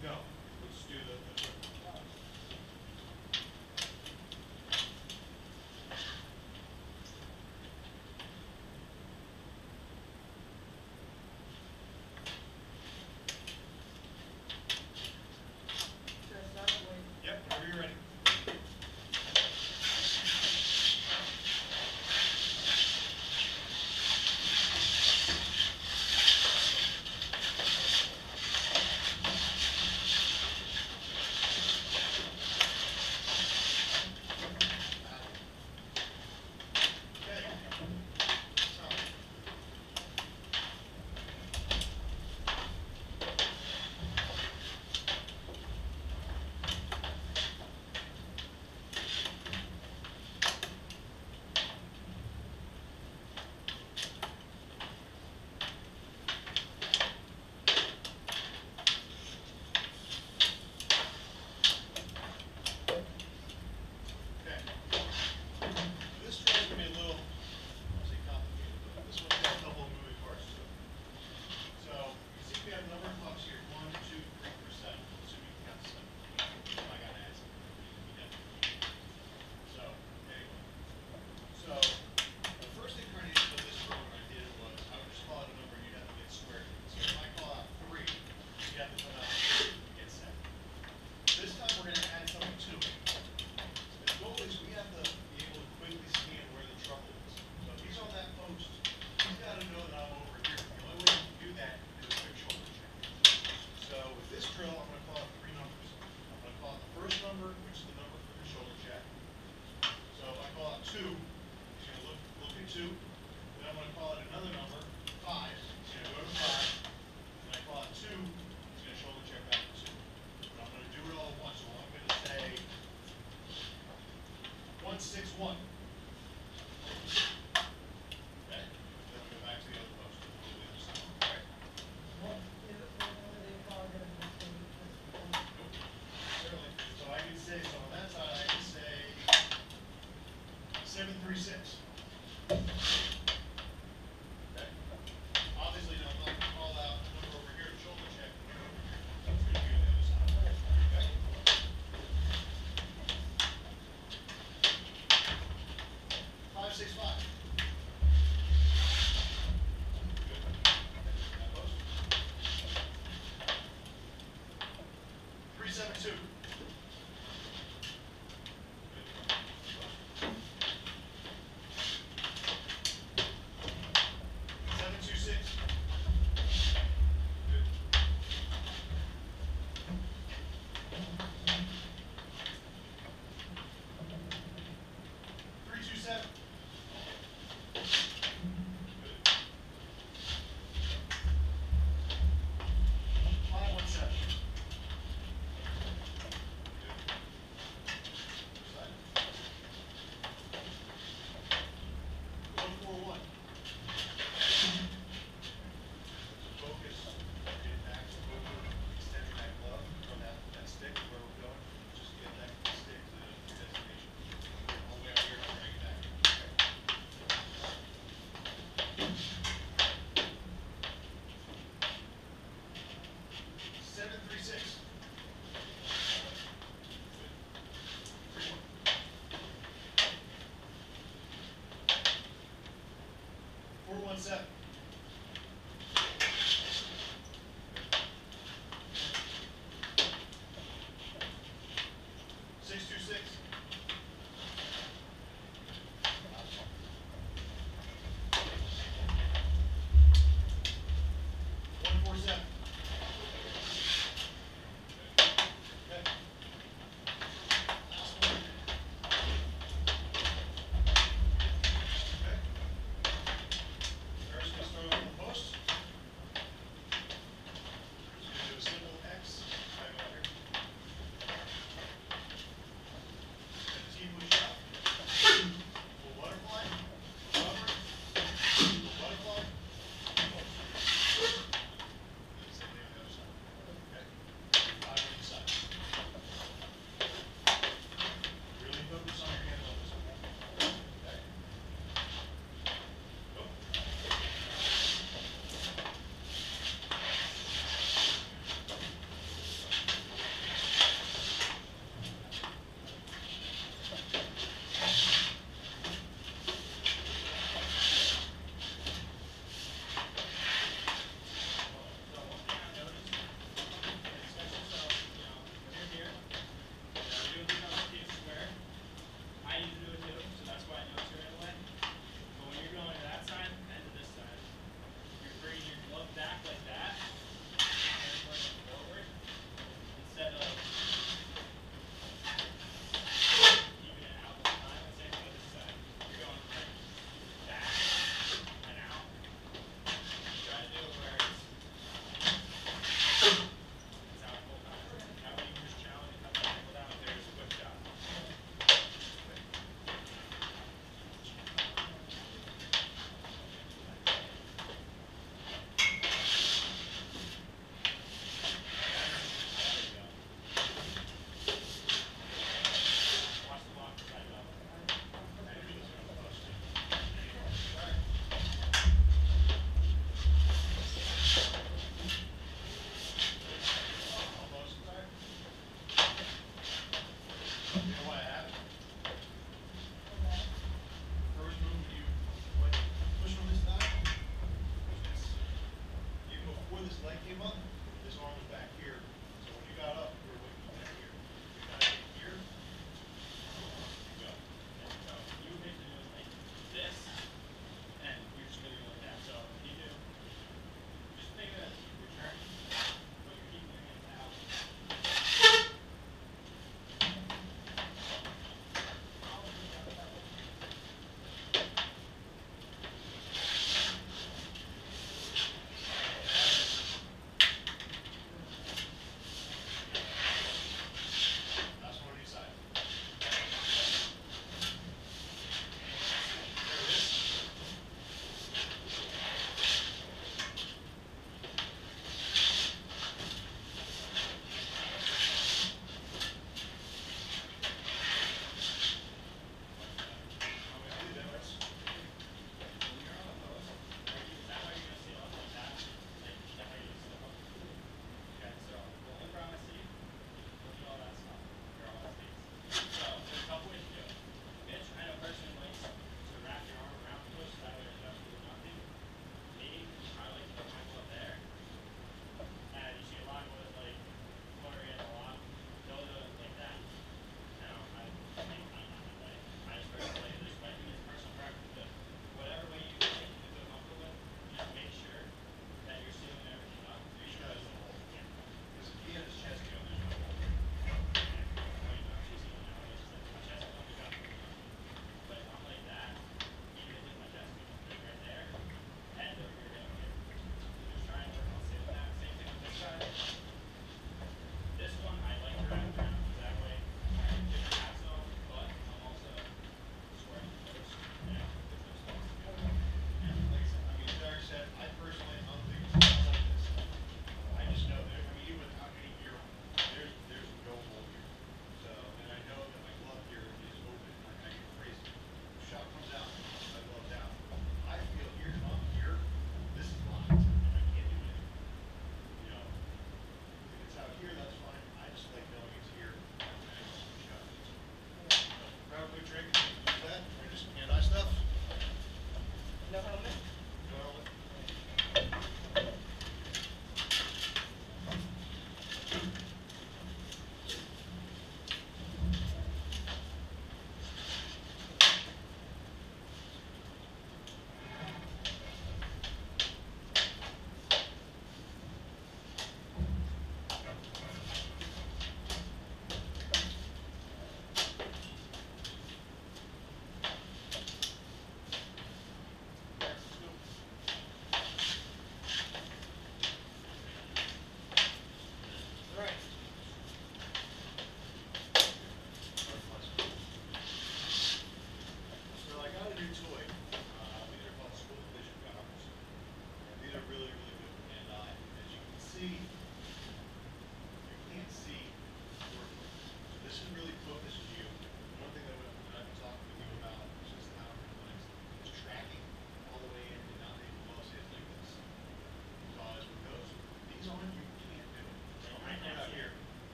No, let's do the Should I start or wait? Yep, whenever you're ready. Okay. So, okay. This drill is going to be a little, I'll say complicated, but this one's got a couple of moving parts to it. So, you see we have a number of clocks here, 1, 2, 3, 4, 7. So we can count 7. I got to add something. Yeah. So, anyway. So, the first incarnation of this program I did was, I would just call it a number and you'd have to get squared. So if I call out 3, you have to put out 3 to get 7. This time we're going to add something to it. The goal is we have to be able to quickly scan where the trouble is. So if he's on that post, he's got to know that I'm over here. The only way you can do that is a quick shoulder check. So with this drill, I'm going to call out 3 numbers. I'm going to call out the first number, which is the number for the shoulder check. So if I call out 2, he's going to look at 2. Then I'm going to call out another number, 5. He's going to go to 5. When I call out 2, he's going to shoulder check back to 2. But I'm going to do it all at once. So I'm going to say 1, 6, 1. Okay? Then we go back to the other post. We'll do the other side. All right? What are they called? Nope. Certainly. So I can say, so on that side, I can say 7, 3, 6. Okay? Obviously, now I'm not going to call out a number over here to shoulder check. It's going to be on the other side. Okay? 5, 6, 5. Good. That post. 3, 7, 2. Good. 7, 2, 6. Good. 3, 2, 7. Good. 5, 1, 7.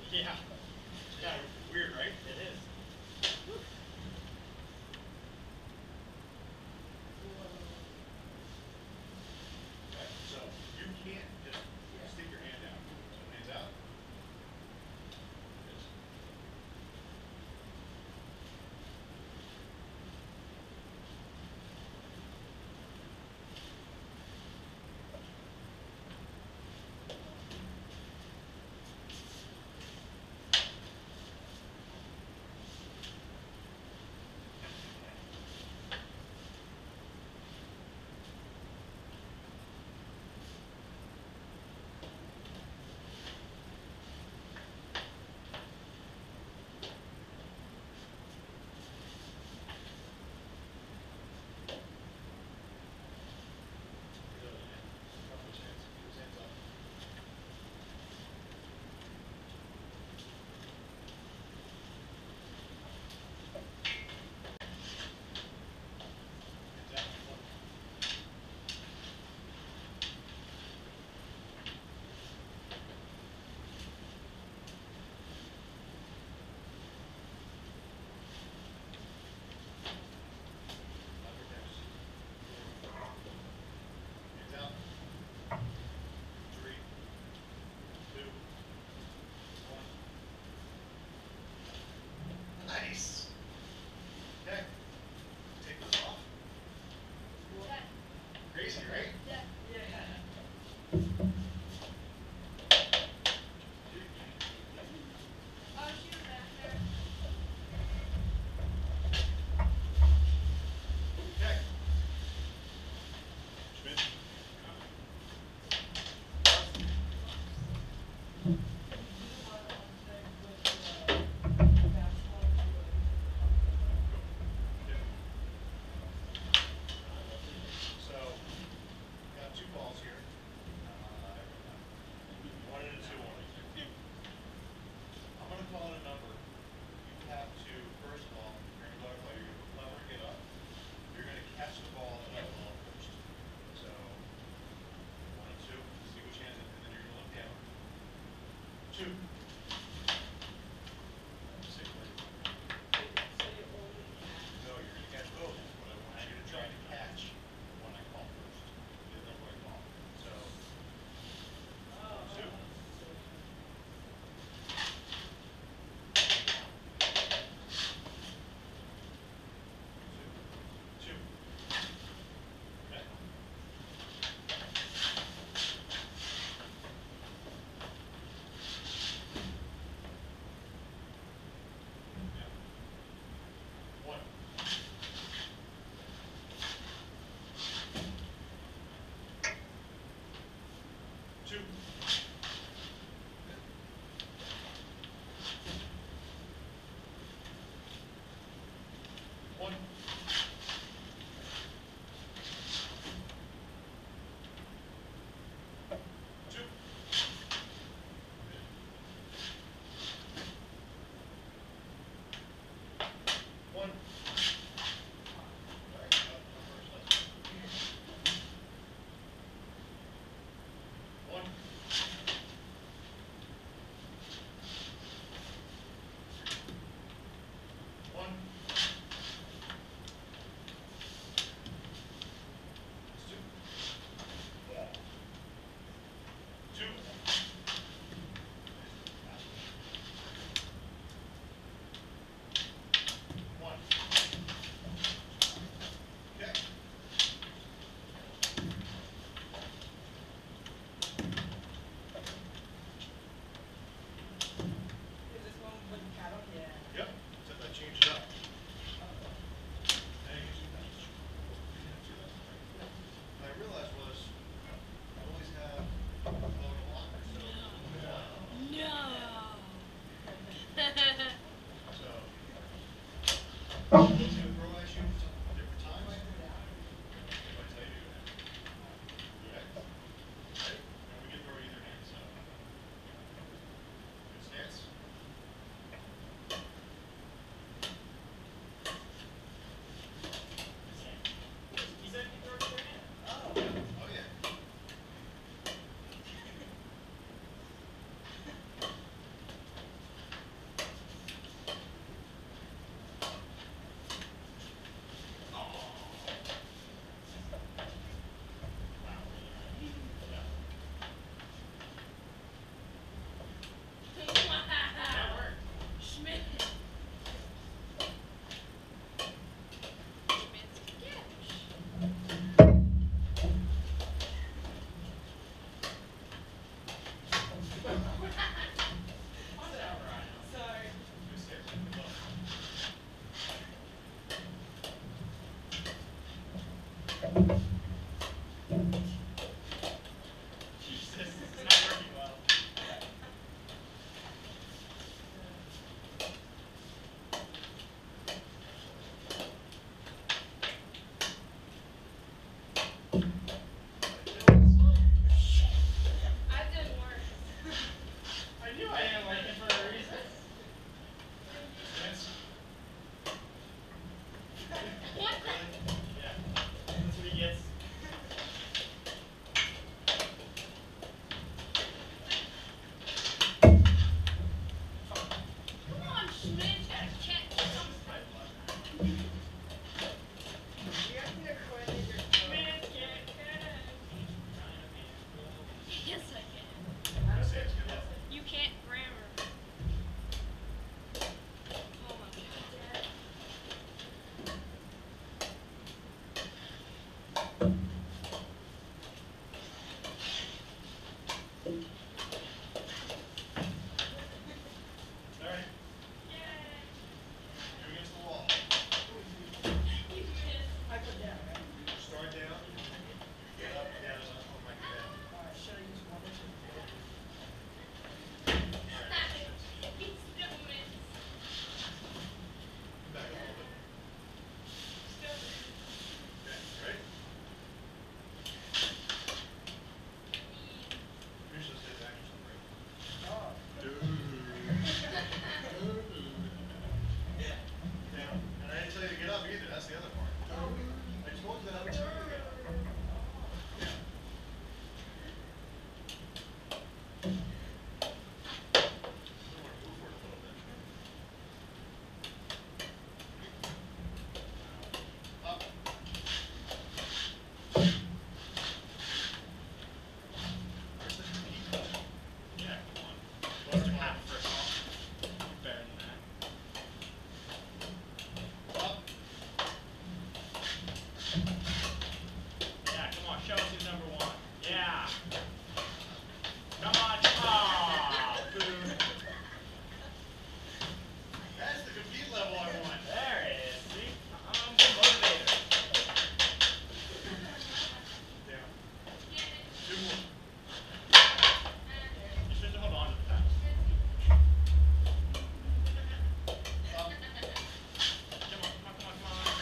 Yeah. Yeah, weird, right? It is. Okay, so you can't just stick your hand out. So hands out. Yes. Nice. Okay. Take this off. Crazy, right? Okay. Schmidt. Yeah. So, got two balls here. One and a two on it. I'm going to call it a number. You have to, first of all, you're going to butterfly, you're going to clever and get up. You're going to catch the ball that I ball first. So, one and two, see which hand, and then you're going to look down. Two. Same way. No, you're going to catch both, but I want you to try to catch the one I call first. The number I call. So, two. Two. Okay. Yeah. One. Two. One. Two. One. All right, first, let's go. One. One. Two. Two. One. Okay. Is this one with the cattle? Yeah. Yep. Except I changed it up. Now you can see that. What I realized was I always have a little locker, so. So. Let's do a throw at you some different times. If I tell you to do that. Okay? Ready? And we can throw either hand, so. Good stance. He said you throw it in your hand. Oh, yeah.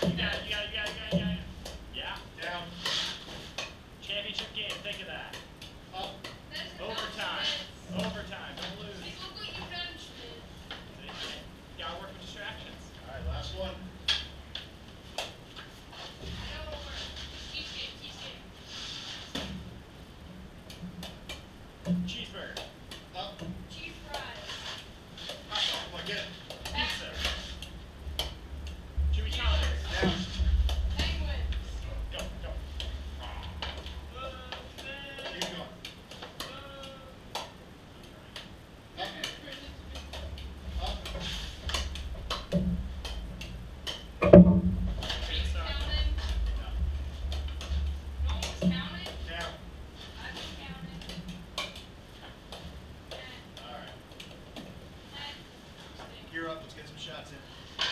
You got it. Yeah. Down. Championship game, think of that. Up. Overtime. Overtime. Don't lose. Hey, look what you've done, Schmidt. See? You gotta work with distractions. All right, last one. Go over. Cheesecake, cheesecake. Cheeseburger. Up. Cheese fries. Hot dog. Come on, get it. Pizza. Chimichangas. Down. Penguins. Go, go. Keep going. Up. Up. Pizza. Counting. No. No one was counting. Down. I've been counting. 10, All right. 10. Gear up. Let's get some shots in.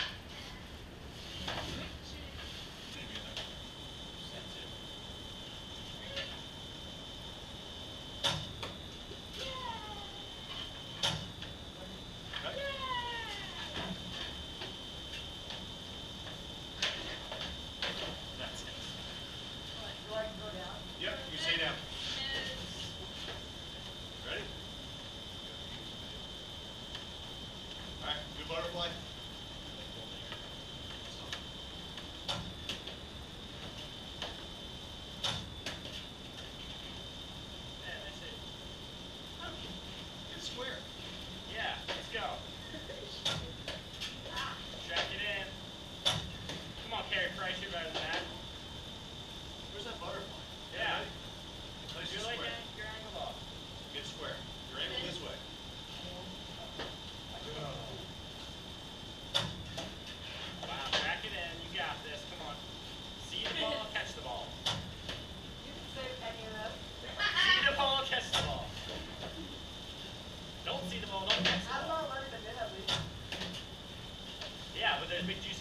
That's it. Do I go down? Yep. You stay down. Ready? All right. Good butterfly. Yeah, that's it. Get square. Yeah, let's go. Track it in. Come on, Carey Price, you're better than that. Where's that butterfly? Yeah. Ready? Place You're it like square. your angle off. Get square. Your angle this way. Wow, track it in. You got this. Come on. See the ball, catch the ball. You didn't say any of that. See the ball, catch the ball. Don't see the ball, don't catch the I'm ball. not learning to do that, Lisa. Yeah, but there's big juice